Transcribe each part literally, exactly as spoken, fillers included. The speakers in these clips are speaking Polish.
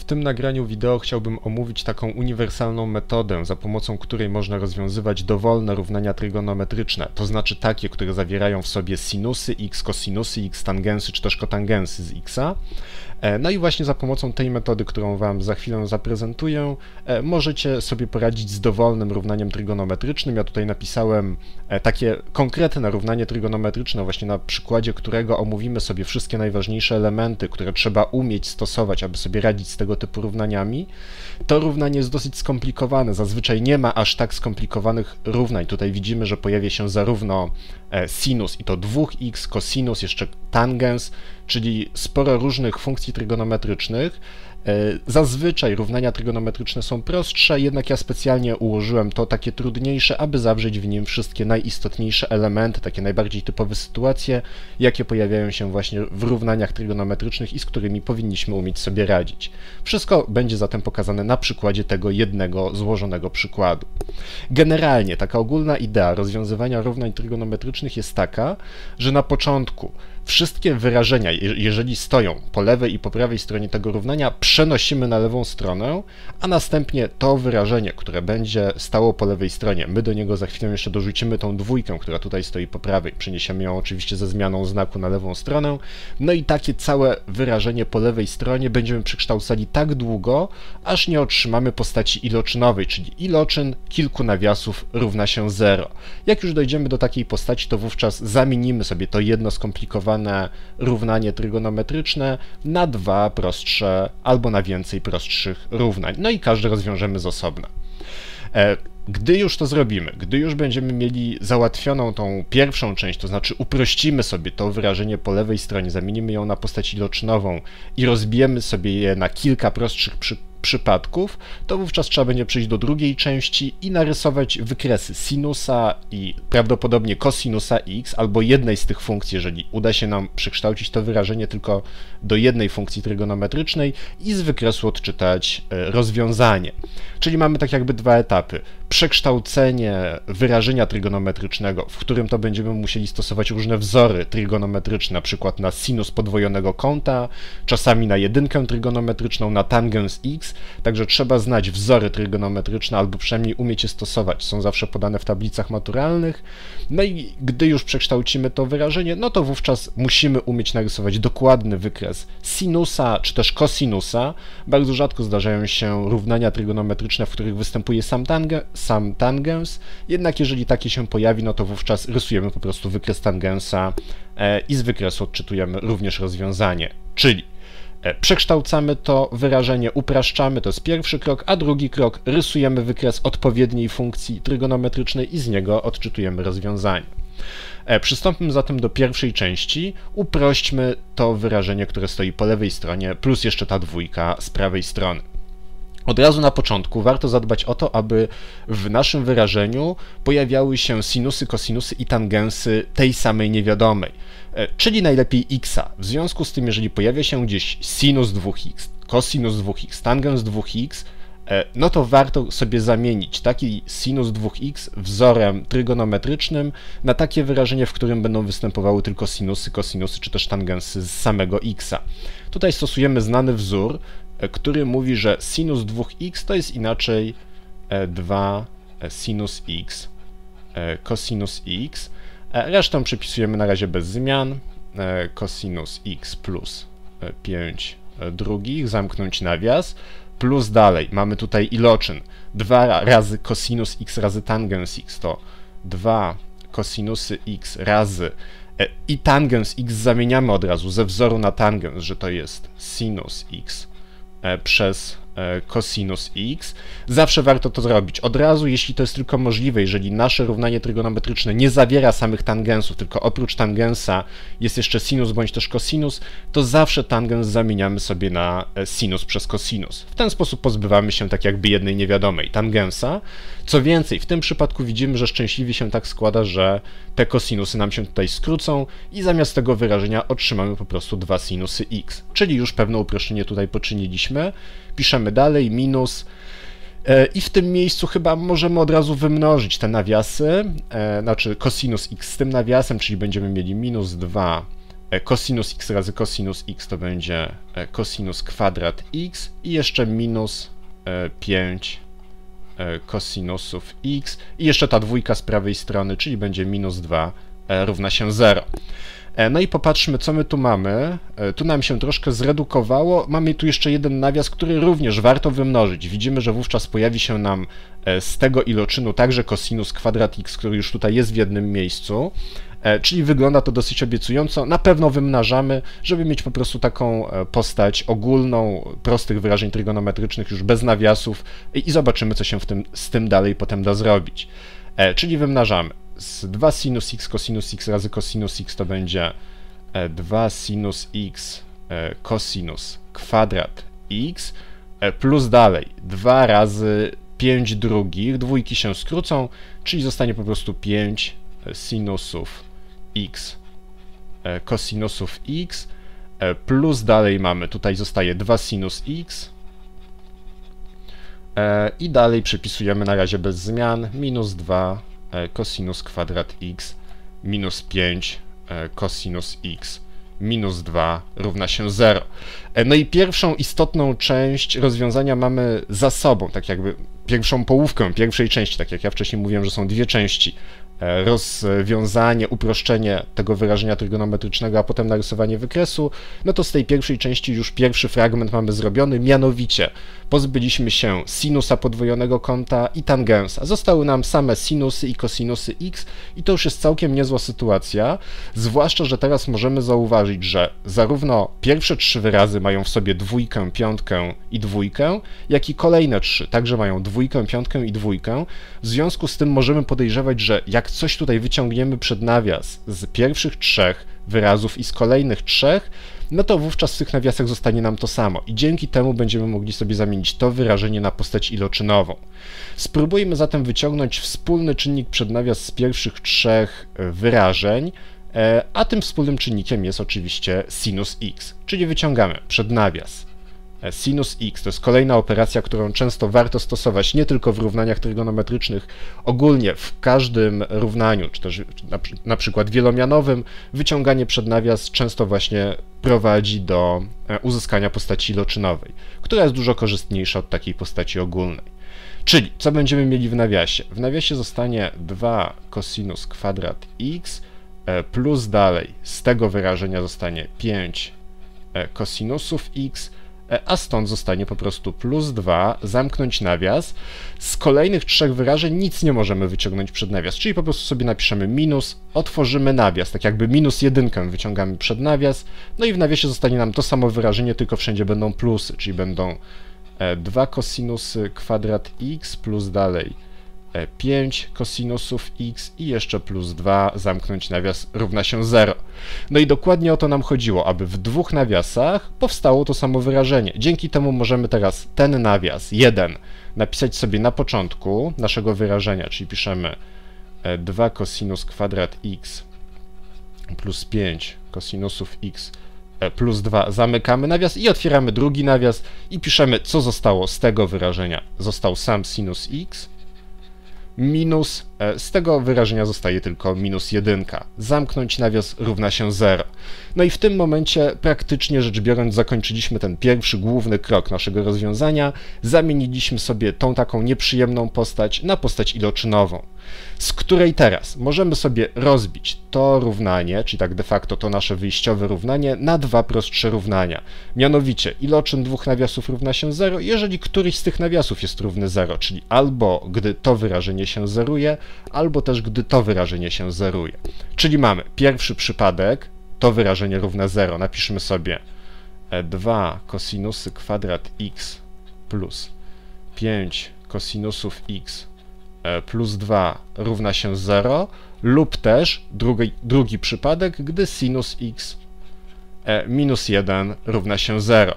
W tym nagraniu wideo chciałbym omówić taką uniwersalną metodę, za pomocą której można rozwiązywać dowolne równania trygonometryczne, to znaczy takie, które zawierają w sobie sinusy x, kosinusy x, tangensy czy też kotangensy z xa. No i właśnie za pomocą tej metody, którą Wam za chwilę zaprezentuję, możecie sobie poradzić z dowolnym równaniem trygonometrycznym. Ja tutaj napisałem takie konkretne równanie trygonometryczne, właśnie na przykładzie którego omówimy sobie wszystkie najważniejsze elementy, które trzeba umieć stosować, aby sobie radzić z tego typu równaniami. To równanie jest dosyć skomplikowane, zazwyczaj nie ma aż tak skomplikowanych równań. Tutaj widzimy, że pojawia się zarówno sinus i to dwa x, cosinus, jeszcze tangens, czyli sporo różnych funkcji trygonometrycznych. Zazwyczaj równania trygonometryczne są prostsze, jednak ja specjalnie ułożyłem to takie trudniejsze, aby zawrzeć w nim wszystkie najistotniejsze elementy, takie najbardziej typowe sytuacje, jakie pojawiają się właśnie w równaniach trygonometrycznych i z którymi powinniśmy umieć sobie radzić. Wszystko będzie zatem pokazane na przykładzie tego jednego złożonego przykładu. Generalnie taka ogólna idea rozwiązywania równań trygonometrycznych jest taka, że na początku wszystkie wyrażenia, jeżeli stoją po lewej i po prawej stronie tego równania, przenosimy na lewą stronę, a następnie to wyrażenie, które będzie stało po lewej stronie, my do niego za chwilę jeszcze dorzucimy tą dwójkę, która tutaj stoi po prawej, przeniesiemy ją oczywiście ze zmianą znaku na lewą stronę, no i takie całe wyrażenie po lewej stronie będziemy przekształcali tak długo, aż nie otrzymamy postaci iloczynowej, czyli iloczyn kilku nawiasów równa się zero. Jak już dojdziemy do takiej postaci, to wówczas zamienimy sobie to jedno skomplikowane równanie trygonometryczne na dwa prostsze albo na więcej prostszych równań. No i każde rozwiążemy z osobna. Gdy już to zrobimy, gdy już będziemy mieli załatwioną tą pierwszą część, to znaczy uprościmy sobie to wyrażenie po lewej stronie, zamienimy ją na postać iloczynową i rozbijemy sobie je na kilka prostszych przy przypadków, to wówczas trzeba będzie przejść do drugiej części i narysować wykresy sinusa i prawdopodobnie kosinusa x, albo jednej z tych funkcji, jeżeli uda się nam przekształcić to wyrażenie tylko do jednej funkcji trygonometrycznej i z wykresu odczytać rozwiązanie. Czyli mamy tak jakby dwa etapy. Przekształcenie wyrażenia trygonometrycznego, w którym to będziemy musieli stosować różne wzory trygonometryczne, na przykład na sinus podwojonego kąta, czasami na jedynkę trygonometryczną, na tangens x, także trzeba znać wzory trygonometryczne, albo przynajmniej umieć je stosować. Są zawsze podane w tablicach maturalnych. No i gdy już przekształcimy to wyrażenie, no to wówczas musimy umieć narysować dokładny wykres sinusa, czy też kosinusa. Bardzo rzadko zdarzają się równania trygonometryczne, w których występuje sam tangens, sam tangens, jednak jeżeli takie się pojawi, no to wówczas rysujemy po prostu wykres tangensa e, i z wykresu odczytujemy również rozwiązanie, czyli e, przekształcamy to wyrażenie, upraszczamy, to jest pierwszy krok, a drugi krok, rysujemy wykres odpowiedniej funkcji trygonometrycznej i z niego odczytujemy rozwiązanie. E, przystąpmy zatem do pierwszej części, uprośćmy to wyrażenie, które stoi po lewej stronie, plus jeszcze ta dwójka z prawej strony. Od razu na początku warto zadbać o to, aby w naszym wyrażeniu pojawiały się sinusy, kosinusy i tangensy tej samej niewiadomej, czyli najlepiej xa. W związku z tym, jeżeli pojawia się gdzieś sinus dwa x, kosinus dwa x, tangens dwa x, no to warto sobie zamienić taki sinus dwa x wzorem trygonometrycznym na takie wyrażenie, w którym będą występowały tylko sinusy, kosinusy czy też tangensy z samego xa. Tutaj stosujemy znany wzór, który mówi, że sinus dwa x to jest inaczej dwa sinus x cosinus x. Resztę przepisujemy na razie bez zmian. Cosinus x plus pięć drugich, zamknąć nawias, plus dalej mamy tutaj iloczyn dwa razy cosinus x razy tangens x, to dwa cosinusy x razy i tangens x zamieniamy od razu ze wzoru na tangens, że to jest sinus x przez cosinus x. Zawsze warto to zrobić od razu, jeśli to jest tylko możliwe, jeżeli nasze równanie trygonometryczne nie zawiera samych tangensów, tylko oprócz tangensa jest jeszcze sinus bądź też cosinus, to zawsze tangens zamieniamy sobie na sinus przez cosinus. W ten sposób pozbywamy się tak jakby jednej niewiadomej, tangensa. Co więcej, w tym przypadku widzimy, że szczęśliwie się tak składa, że te cosinusy nam się tutaj skrócą i zamiast tego wyrażenia otrzymamy po prostu dwa sinusy x, czyli już pewne uproszczenie tutaj poczyniliśmy. Piszemy dalej, minus i w tym miejscu chyba możemy od razu wymnożyć te nawiasy, znaczy cosinus x z tym nawiasem, czyli będziemy mieli minus dwa Cosinus x razy cosinus x to będzie cosinus kwadrat x i jeszcze minus pięć cosinusów x i jeszcze ta dwójka z prawej strony, czyli będzie minus dwa równa się zero. No i popatrzmy, co my tu mamy. Tu nam się troszkę zredukowało. Mamy tu jeszcze jeden nawias, który również warto wymnożyć. Widzimy, że wówczas pojawi się nam z tego iloczynu także cosinus kwadrat x, który już tutaj jest w jednym miejscu. Czyli wygląda to dosyć obiecująco. Na pewno wymnażamy, żeby mieć po prostu taką postać ogólną, prostych wyrażeń trygonometrycznych już bez nawiasów i zobaczymy, co się w tym, z tym dalej potem da zrobić. Czyli wymnażamy. Z dwa sinus x cosinus x razy cosinus x to będzie dwa sinus x cosinus kwadrat x plus dalej dwa razy pięć drugich, dwójki się skrócą, czyli zostanie po prostu pięć sinusów x cosinusów x plus dalej mamy, tutaj zostaje dwa sinus x i dalej przepisujemy na razie bez zmian, minus dwa cosinus kwadrat x minus pięć cosinus x minus dwa równa się zero. No i pierwszą istotną część rozwiązania mamy za sobą, tak jakby pierwszą połówkę pierwszej części, tak jak ja wcześniej mówiłem, że są dwie części. Rozwiązanie, uproszczenie tego wyrażenia trygonometrycznego, a potem narysowanie wykresu, no to z tej pierwszej części już pierwszy fragment mamy zrobiony, mianowicie pozbyliśmy się sinusa podwojonego kąta i tangensa. Zostały nam same sinusy i kosinusy x i to już jest całkiem niezła sytuacja, zwłaszcza, że teraz możemy zauważyć, że zarówno pierwsze trzy wyrazy mają w sobie dwójkę, piątkę i dwójkę, jak i kolejne trzy także mają dwójkę, piątkę i dwójkę. W związku z tym możemy podejrzewać, że jak coś tutaj wyciągniemy przed nawias z pierwszych trzech wyrazów i z kolejnych trzech, no to wówczas w tych nawiasach zostanie nam to samo i dzięki temu będziemy mogli sobie zamienić to wyrażenie na postać iloczynową. Spróbujmy zatem wyciągnąć wspólny czynnik przed nawias z pierwszych trzech wyrażeń, a tym wspólnym czynnikiem jest oczywiście sinus x, czyli wyciągamy przed nawias sinus x, to jest kolejna operacja, którą często warto stosować nie tylko w równaniach trygonometrycznych, ogólnie w każdym równaniu, czy też na, na przykład wielomianowym, wyciąganie przed nawias często właśnie prowadzi do uzyskania postaci iloczynowej, która jest dużo korzystniejsza od takiej postaci ogólnej. Czyli co będziemy mieli w nawiasie? W nawiasie zostanie dwa cosinus kwadrat x plus dalej z tego wyrażenia zostanie pięć cosinusów x, a stąd zostanie po prostu plus dwa, zamknąć nawias. Z kolejnych trzech wyrażeń nic nie możemy wyciągnąć przed nawias, czyli po prostu sobie napiszemy minus, otworzymy nawias, tak jakby minus jedynkę wyciągamy przed nawias, no i w nawiasie zostanie nam to samo wyrażenie, tylko wszędzie będą plusy, czyli będą dwa cosinusy kwadrat x plus dalej pięć cosinusów x i jeszcze plus dwa, zamknąć nawias równa się zero. No i dokładnie o to nam chodziło, aby w dwóch nawiasach powstało to samo wyrażenie. Dzięki temu możemy teraz ten nawias, jeden, napisać sobie na początku naszego wyrażenia, czyli piszemy dwa cosinus kwadrat x plus pięć cosinusów x plus dwa, zamykamy nawias i otwieramy drugi nawias i piszemy, co zostało z tego wyrażenia. Został sam sinus x, minus, z tego wyrażenia zostaje tylko minus jedynka. Zamknąć nawias równa się zero. No i w tym momencie praktycznie rzecz biorąc zakończyliśmy ten pierwszy główny krok naszego rozwiązania. Zamieniliśmy sobie tą taką nieprzyjemną postać na postać iloczynową, z której teraz możemy sobie rozbić to równanie, czyli tak de facto to nasze wyjściowe równanie, na dwa prostsze równania. Mianowicie iloczyn dwóch nawiasów równa się zero, jeżeli któryś z tych nawiasów jest równy zero, czyli albo gdy to wyrażenie się zeruje, albo też gdy to wyrażenie się zeruje. Czyli mamy pierwszy przypadek, to wyrażenie równe zero, napiszmy sobie dwa cosinusy kwadrat x plus pięć cosinusów x plus dwa równa się zero, lub też drugi, drugi przypadek, gdy sinus x minus jeden równa się zero.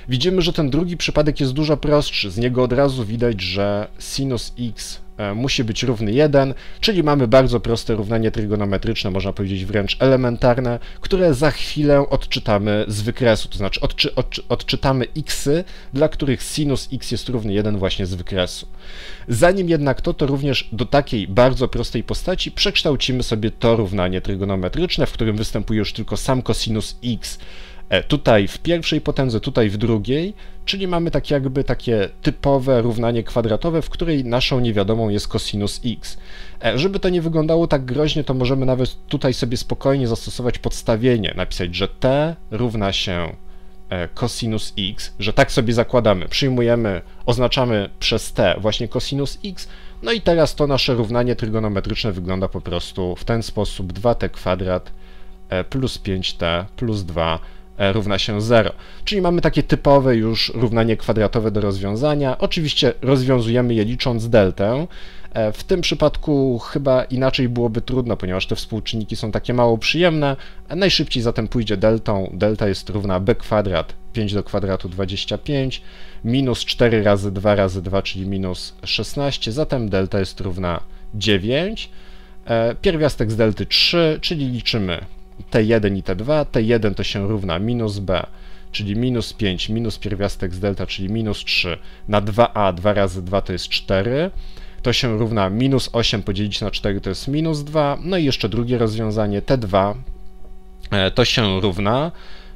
Widzimy, że ten drugi przypadek jest dużo prostszy. Z niego od razu widać, że sinus x musi być równy jeden, czyli mamy bardzo proste równanie trygonometryczne, można powiedzieć wręcz elementarne, które za chwilę odczytamy z wykresu, to znaczy odczy, odczy, odczytamy xy, dla których sinus x jest równy jeden właśnie z wykresu. Zanim jednak to, to również do takiej bardzo prostej postaci przekształcimy sobie to równanie trygonometryczne, w którym występuje już tylko sam cosinus x, tutaj w pierwszej potędze, tutaj w drugiej, czyli mamy tak jakby takie typowe równanie kwadratowe, w której naszą niewiadomą jest cosinus x. Żeby to nie wyglądało tak groźnie, to możemy nawet tutaj sobie spokojnie zastosować podstawienie, napisać, że t równa się cosinus x, że tak sobie zakładamy, przyjmujemy, oznaczamy przez t właśnie cosinus x, no i teraz to nasze równanie trygonometryczne wygląda po prostu w ten sposób: dwa t kwadrat plus pięć t plus dwa równa się zero. Czyli mamy takie typowe już równanie kwadratowe do rozwiązania. Oczywiście rozwiązujemy je licząc deltę. W tym przypadku chyba inaczej byłoby trudno, ponieważ te współczynniki są takie mało przyjemne. Najszybciej zatem pójdzie deltą. Delta jest równa b kwadrat, pięć do kwadratu dwadzieścia pięć, minus cztery razy dwa razy dwa, czyli minus szesnaście, zatem delta jest równa dziewięć. Pierwiastek z delty trzy, czyli liczymy t jeden i t dwa, t jeden to się równa minus b, czyli minus pięć, minus pierwiastek z delta, czyli minus trzy na dwa a, dwa razy dwa to jest cztery, to się równa minus osiem podzielić na cztery to jest minus dwa, no i jeszcze drugie rozwiązanie, t dwa to się równa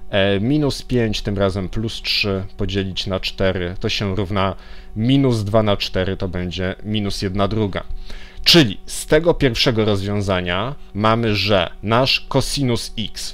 minus pięć, tym razem plus trzy podzielić na cztery to się równa minus dwa na cztery, to będzie minus jedna druga. Czyli z tego pierwszego rozwiązania mamy, że nasz cosinus x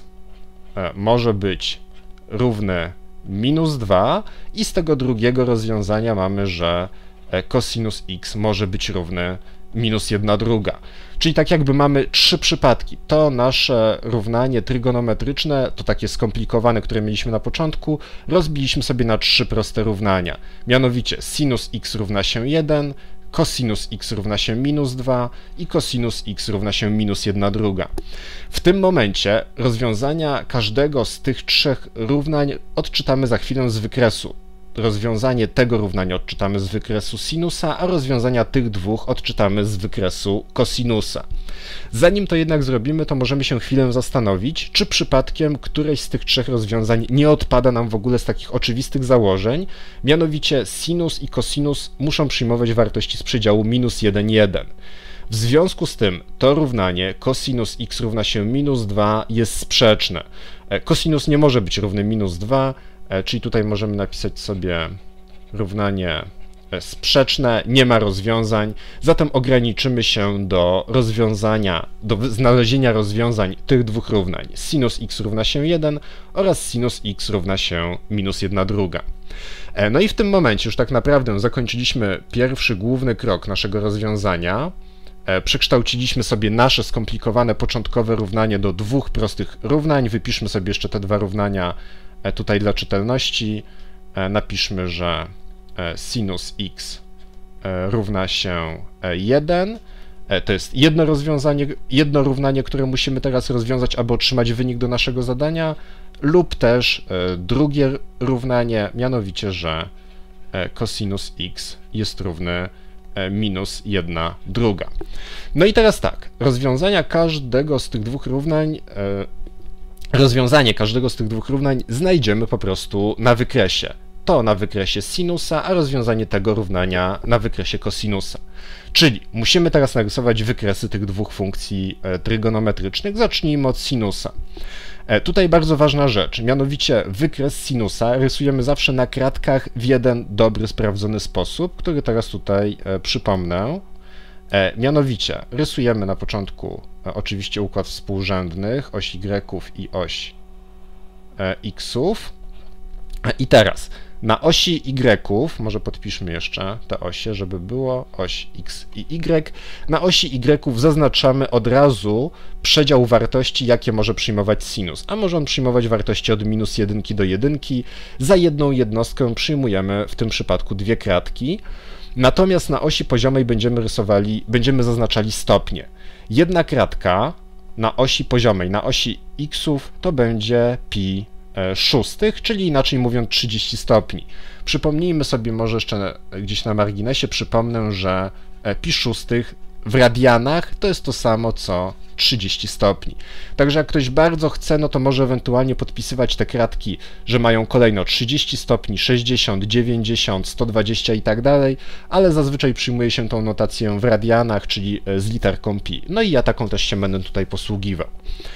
może być równy minus dwa i z tego drugiego rozwiązania mamy, że cosinus x może być równy minus jedna druga. Czyli tak jakby mamy trzy przypadki. To nasze równanie trygonometryczne, to takie skomplikowane, które mieliśmy na początku, rozbiliśmy sobie na trzy proste równania. Mianowicie sinus x równa się jeden, cosinus x równa się minus dwa i cosinus x równa się minus jedna druga. W tym momencie rozwiązania każdego z tych trzech równań odczytamy za chwilę z wykresu. Rozwiązanie tego równania odczytamy z wykresu sinusa, a rozwiązania tych dwóch odczytamy z wykresu kosinusa. Zanim to jednak zrobimy, to możemy się chwilę zastanowić, czy przypadkiem któreś z tych trzech rozwiązań nie odpada nam w ogóle z takich oczywistych założeń, mianowicie sinus i cosinus muszą przyjmować wartości z przedziału minus jeden, jeden. W związku z tym to równanie cosinus x równa się minus dwa jest sprzeczne. Cosinus nie może być równy minus dwa, czyli tutaj możemy napisać sobie równanie sprzeczne, nie ma rozwiązań, zatem ograniczymy się do rozwiązania, do znalezienia rozwiązań tych dwóch równań. Sinus x równa się jeden oraz sinus x równa się minus jedna druga. No i w tym momencie już tak naprawdę zakończyliśmy pierwszy główny krok naszego rozwiązania. Przekształciliśmy sobie nasze skomplikowane początkowe równanie do dwóch prostych równań. Wypiszmy sobie jeszcze te dwa równania tutaj dla czytelności. Napiszmy, że sinus x równa się jeden. To jest jedno rozwiązanie, jedno równanie, które musimy teraz rozwiązać, aby otrzymać wynik do naszego zadania, lub też drugie równanie, mianowicie, że cosinus x jest równy minus jedna druga. No i teraz tak, rozwiązania każdego z tych dwóch równań, rozwiązanie każdego z tych dwóch równań znajdziemy po prostu na wykresie. To na wykresie sinusa, a rozwiązanie tego równania na wykresie kosinusa. Czyli musimy teraz narysować wykresy tych dwóch funkcji trygonometrycznych. Zacznijmy od sinusa. Tutaj bardzo ważna rzecz, mianowicie wykres sinusa rysujemy zawsze na kratkach w jeden dobry, sprawdzony sposób, który teraz tutaj przypomnę. Mianowicie rysujemy na początku oczywiście układ współrzędnych, oś y i oś xów. I teraz na osi y, może podpiszmy jeszcze te osie, żeby było oś x i y, na osi y zaznaczamy od razu przedział wartości, jakie może przyjmować sinus, a może on przyjmować wartości od minus jedynki do jedynki. Za jedną jednostkę przyjmujemy w tym przypadku dwie kratki, natomiast na osi poziomej będziemy rysowali, będziemy zaznaczali stopnie. Jedna kratka na osi poziomej, na osi xów to będzie pi szóstych, czyli inaczej mówiąc trzydzieści stopni. Przypomnijmy sobie może jeszcze gdzieś na marginesie, przypomnę, że pi szóstych w radianach to jest to samo co trzydzieści stopni. Także jak ktoś bardzo chce, no to może ewentualnie podpisywać te kratki, że mają kolejno trzydzieści stopni, sześćdziesiąt, dziewięćdziesiąt, sto dwadzieścia i tak dalej, ale zazwyczaj przyjmuje się tą notację w radianach, czyli z literką pi. No i ja taką też się będę tutaj posługiwał.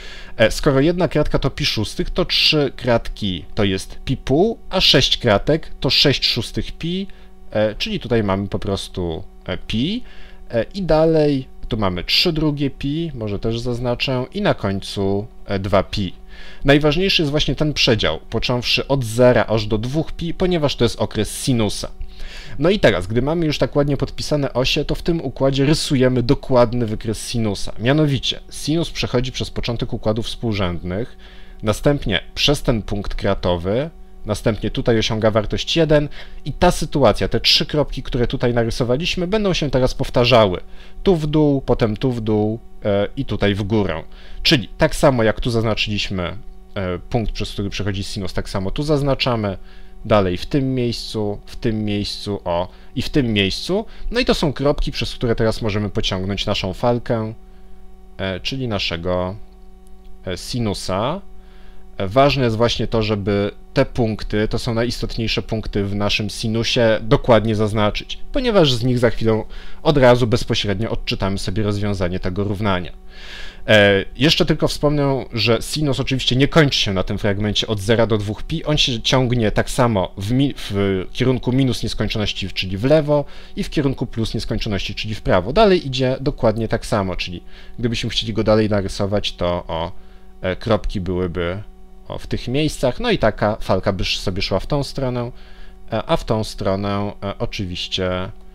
Skoro jedna kratka to pi szóstych, to trzy kratki to jest pi pół, a sześć kratek to sześć szóstych pi, czyli tutaj mamy po prostu pi i dalej tu mamy trzy drugie pi, może też zaznaczę, i na końcu dwa pi. Najważniejszy jest właśnie ten przedział, począwszy od zera aż do dwóch pi, ponieważ to jest okres sinusa. No i teraz, gdy mamy już tak ładnie podpisane osie, to w tym układzie rysujemy dokładny wykres sinusa. Mianowicie, sinus przechodzi przez początek układów współrzędnych, następnie przez ten punkt kratowy, następnie tutaj osiąga wartość jeden i ta sytuacja, te trzy kropki, które tutaj narysowaliśmy, będą się teraz powtarzały. Tu w dół, potem tu w dół e, i tutaj w górę. Czyli tak samo jak tu zaznaczyliśmy e, punkt, przez który przechodzi sinus, tak samo tu zaznaczamy, dalej w tym miejscu, w tym miejscu, o, i w tym miejscu. No i to są kropki, przez które teraz możemy pociągnąć naszą falkę, e, czyli naszego e, sinusa. Ważne jest właśnie to, żeby te punkty, to są najistotniejsze punkty w naszym sinusie, dokładnie zaznaczyć, ponieważ z nich za chwilę od razu bezpośrednio odczytamy sobie rozwiązanie tego równania. E, jeszcze tylko wspomnę, że sinus oczywiście nie kończy się na tym fragmencie od zera do dwóch pi, on się ciągnie tak samo w, mi, w kierunku minus nieskończoności, czyli w lewo, i w kierunku plus nieskończoności, czyli w prawo. Dalej idzie dokładnie tak samo, czyli gdybyśmy chcieli go dalej narysować, to o, e, kropki byłyby o, w tych miejscach, no i taka falka by sobie szła w tą stronę, e, a w tą stronę e, oczywiście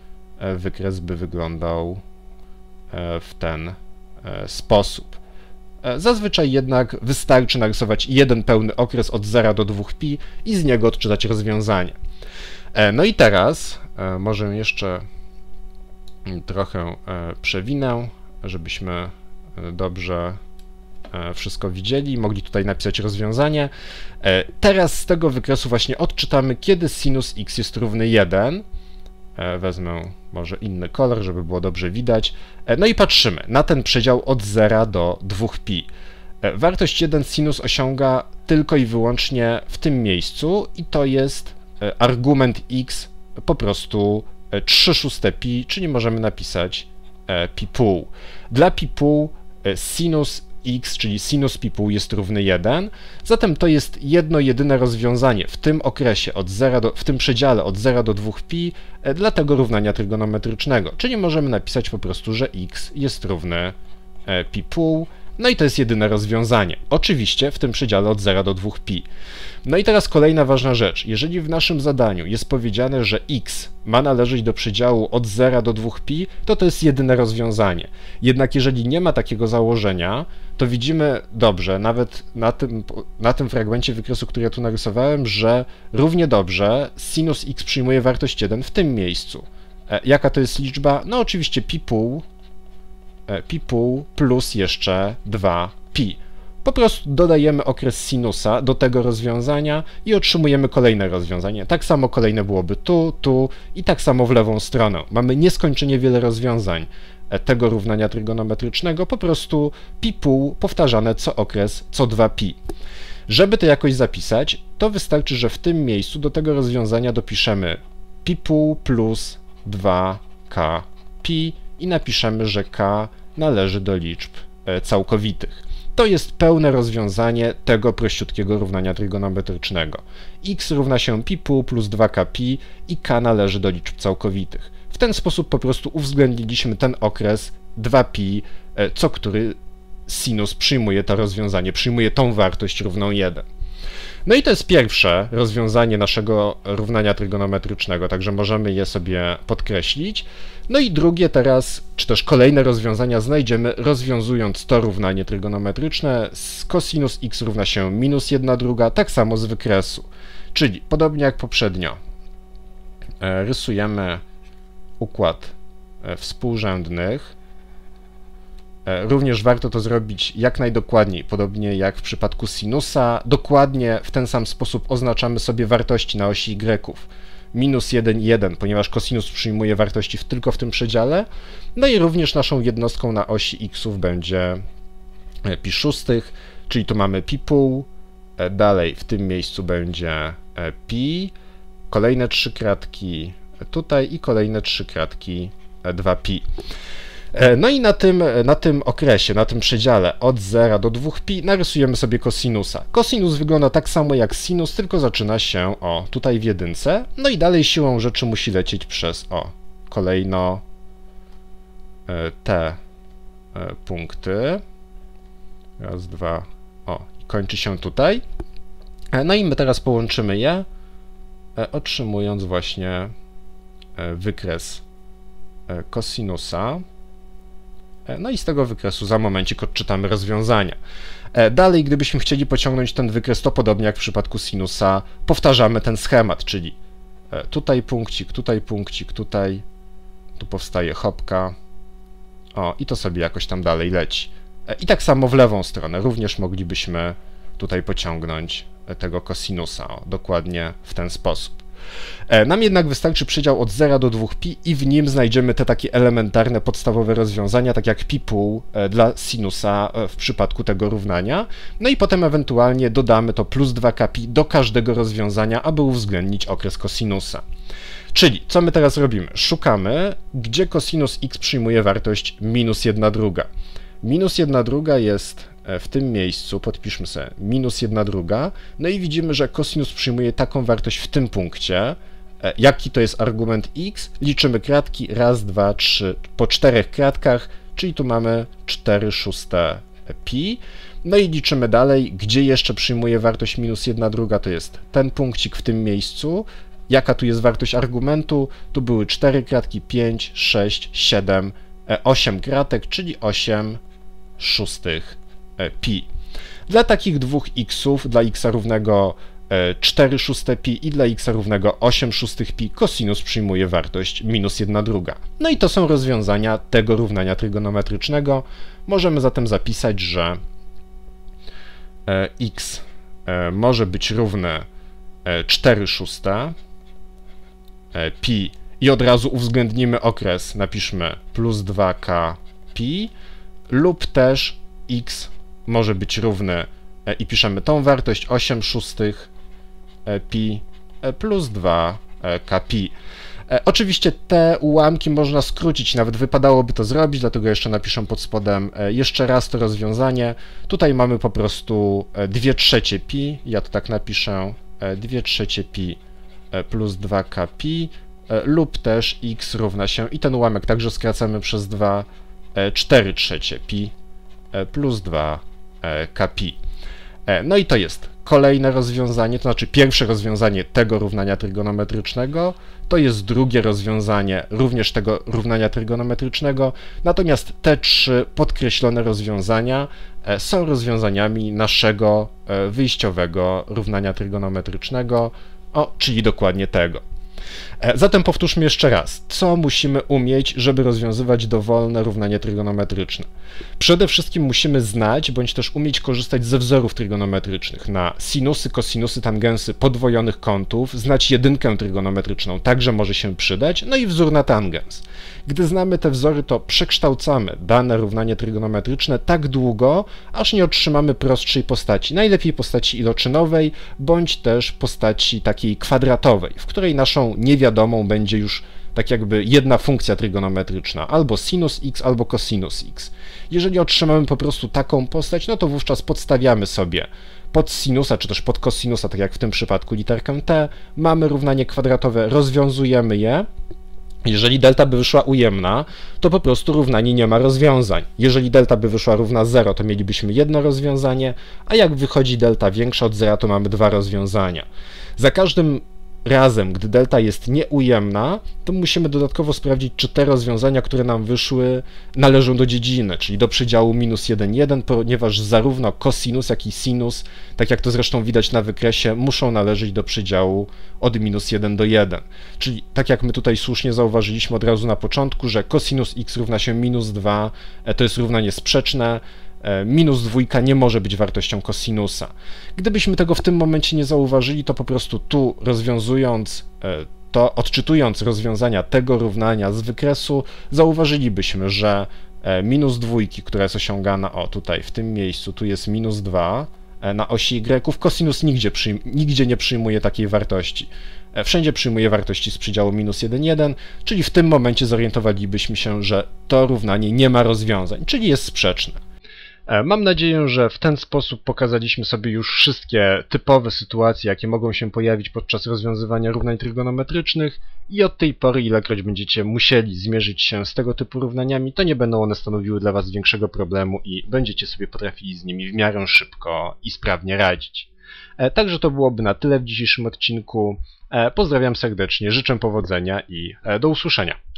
e, wykres by wyglądał e, w ten sposób. Zazwyczaj jednak wystarczy narysować jeden pełny okres od zera do dwóch pi i z niego odczytać rozwiązanie. No i teraz może jeszcze trochę przewinę, żebyśmy dobrze wszystko widzieli i mogli tutaj napisać rozwiązanie. Teraz z tego wykresu właśnie odczytamy, kiedy sinus x jest równy jeden. Wezmę może inny kolor, żeby było dobrze widać. No i patrzymy na ten przedział od zera do dwóch pi. Wartość jeden sinus osiąga tylko i wyłącznie w tym miejscu i to jest argument x po prostu trzy szóste pi, czyli możemy napisać pi pół. Dla pi pół sinus x, czyli sinus pi pół jest równy jeden, zatem to jest jedno jedyne rozwiązanie w tym okresie, od zera do, w tym przedziale od zera do dwóch pi dla tego równania trygonometrycznego, czyli możemy napisać po prostu, że x jest równy pi pół, no i to jest jedyne rozwiązanie. Oczywiście w tym przedziale od zera do dwóch pi. No i teraz kolejna ważna rzecz. Jeżeli w naszym zadaniu jest powiedziane, że x ma należeć do przedziału od zera do dwóch pi, to to jest jedyne rozwiązanie. Jednak jeżeli nie ma takiego założenia, to widzimy dobrze, nawet na tym, na tym fragmencie wykresu, który ja tu narysowałem, że równie dobrze sinus x przyjmuje wartość jeden w tym miejscu. E, jaka to jest liczba? No oczywiście pi pół, e, pi pół plus jeszcze dwa pi. Po prostu dodajemy okres sinusa do tego rozwiązania i otrzymujemy kolejne rozwiązanie. Tak samo kolejne byłoby tu, tu i tak samo w lewą stronę. Mamy nieskończenie wiele rozwiązań tego równania trygonometrycznego, po prostu pi pół powtarzane co okres, co dwa pi. Żeby to jakoś zapisać, to wystarczy, że w tym miejscu do tego rozwiązania dopiszemy pi pół plus dwa k pi i napiszemy, że k należy do liczb całkowitych. To jest pełne rozwiązanie tego prościutkiego równania trygonometrycznego. X równa się pi pół plus dwa k pi i k należy do liczb całkowitych. W ten sposób po prostu uwzględniliśmy ten okres dwa pi, co który sinus przyjmuje to rozwiązanie, przyjmuje tą wartość równą jeden. No i to jest pierwsze rozwiązanie naszego równania trygonometrycznego, także możemy je sobie podkreślić. No i drugie teraz, czy też kolejne rozwiązania znajdziemy rozwiązując to równanie trygonometryczne z cosinus x równa się minus jedna druga, tak samo z wykresu. Czyli podobnie jak poprzednio rysujemy układ współrzędnych Również warto to zrobić jak najdokładniej, podobnie jak w przypadku sinusa. Dokładnie w ten sam sposób oznaczamy sobie wartości na osi y. minus jeden, jeden, ponieważ kosinus przyjmuje wartości tylko w tym przedziale. No i również naszą jednostką na osi xów będzie pi szóstych, czyli tu mamy pi pół, dalej w tym miejscu będzie pi, kolejne trzy kratki tutaj i kolejne trzy kratki dwa pi. No i na tym, na tym okresie, na tym przedziale od zera do dwóch pi narysujemy sobie kosinusa. Kosinus wygląda tak samo jak sinus, tylko zaczyna się o tutaj w jedynce, no i dalej siłą rzeczy musi lecieć przez o kolejno te punkty. Raz, dwa, o, i kończy się tutaj. No i my teraz połączymy je, otrzymując właśnie wykres kosinusa. No i z tego wykresu za momencik odczytamy rozwiązania. Dalej, gdybyśmy chcieli pociągnąć ten wykres, to podobnie jak w przypadku sinusa, powtarzamy ten schemat, czyli tutaj punkcik, tutaj punkcik, tutaj, tu powstaje hopka, o, i to sobie jakoś tam dalej leci. I tak samo w lewą stronę, również moglibyśmy tutaj pociągnąć tego kosinusa, o, dokładnie w ten sposób. Nam jednak wystarczy przedział od zera do dwóch pi i w nim znajdziemy te takie elementarne, podstawowe rozwiązania, tak jak pi pół dla sinusa w przypadku tego równania. No i potem ewentualnie dodamy to plus dwa k pi do każdego rozwiązania, aby uwzględnić okres kosinusa. Czyli, co my teraz robimy? Szukamy, gdzie kosinus x przyjmuje wartość minus jedna druga. Minus jedna druga jest w tym miejscu, podpiszmy sobie minus jedna druga, no i widzimy, że kosinus przyjmuje taką wartość w tym punkcie. Jaki to jest argument x? Liczymy kratki, raz, dwa, trzy, po czterech kratkach, czyli tu mamy cztery szóste pi. No i liczymy dalej, gdzie jeszcze przyjmuje wartość minus jedna druga, to jest ten punkcik w tym miejscu. Jaka tu jest wartość argumentu? Tu były cztery kratki, pięć, sześć, siedem, osiem kratek, czyli osiem szóstych pi. Dla takich dwóch xów, dla x równego cztery szóste pi i dla x równego osiem szóstych pi, kosinus przyjmuje wartość minus jedna druga. No i to są rozwiązania tego równania trygonometrycznego. Możemy zatem zapisać, że x może być równe cztery szóste pi i od razu uwzględnimy okres, napiszmy plus dwa k pi, lub też x może być równy i piszemy tą wartość osiem szóstych pi plus dwa k pi. Oczywiście te ułamki można skrócić, nawet wypadałoby to zrobić, dlatego jeszcze napiszę pod spodem jeszcze raz to rozwiązanie. Tutaj mamy po prostu dwie trzecie pi, ja to tak napiszę, dwie trzecie pi plus dwa k pi, lub też x równa się, i ten ułamek także skracamy przez dwa, cztery trzecie pi plus dwa k pi. No i to jest kolejne rozwiązanie, to znaczy pierwsze rozwiązanie tego równania trygonometrycznego, to jest drugie rozwiązanie również tego równania trygonometrycznego, natomiast te trzy podkreślone rozwiązania są rozwiązaniami naszego wyjściowego równania trygonometrycznego, o, czyli dokładnie tego. Zatem powtórzmy jeszcze raz, co musimy umieć, żeby rozwiązywać dowolne równanie trygonometryczne. Przede wszystkim musimy znać, bądź też umieć korzystać ze wzorów trygonometrycznych na sinusy, kosinusy, tangensy podwojonych kątów, znać jedynkę trygonometryczną, także może się przydać, no i wzór na tangens. Gdy znamy te wzory, to przekształcamy dane równanie trygonometryczne tak długo, aż nie otrzymamy prostszej postaci, najlepiej postaci iloczynowej, bądź też postaci takiej kwadratowej, w której naszą niewiadomą będzie już tak jakby jedna funkcja trygonometryczna, albo sinus x, albo cosinus x. Jeżeli otrzymamy po prostu taką postać, no to wówczas podstawiamy sobie pod sinusa, czy też pod kosinusa, tak jak w tym przypadku literkę t, mamy równanie kwadratowe, rozwiązujemy je. Jeżeli delta by wyszła ujemna, to po prostu równanie nie ma rozwiązań. Jeżeli delta by wyszła równa zero, to mielibyśmy jedno rozwiązanie, a jak wychodzi delta większa od zera, to mamy dwa rozwiązania. Za każdym razem, gdy delta jest nieujemna, to musimy dodatkowo sprawdzić, czy te rozwiązania, które nam wyszły, należą do dziedziny, czyli do przedziału minus jeden, jeden, ponieważ zarówno cosinus, jak i sinus, tak jak to zresztą widać na wykresie, muszą należeć do przedziału od minus jeden do jeden. Czyli tak jak my tutaj słusznie zauważyliśmy od razu na początku, że cosinus x równa się minus dwa, to jest równanie sprzeczne, minus dwójka nie może być wartością kosinusa. Gdybyśmy tego w tym momencie nie zauważyli, to po prostu tu rozwiązując to, odczytując rozwiązania tego równania z wykresu, zauważylibyśmy, że minus dwójki, która jest osiągana, o tutaj w tym miejscu, tu jest minus dwa na osi y, kosinus nigdzie, przyjm nigdzie nie przyjmuje takiej wartości. Wszędzie przyjmuje wartości z przedziału minus jeden, jeden, czyli w tym momencie zorientowalibyśmy się, że to równanie nie ma rozwiązań, czyli jest sprzeczne. Mam nadzieję, że w ten sposób pokazaliśmy sobie już wszystkie typowe sytuacje, jakie mogą się pojawić podczas rozwiązywania równań trygonometrycznych i od tej pory, ilekroć będziecie musieli zmierzyć się z tego typu równaniami, to nie będą one stanowiły dla Was większego problemu i będziecie sobie potrafili z nimi w miarę szybko i sprawnie radzić. Także to byłoby na tyle w dzisiejszym odcinku. Pozdrawiam serdecznie, życzę powodzenia i do usłyszenia.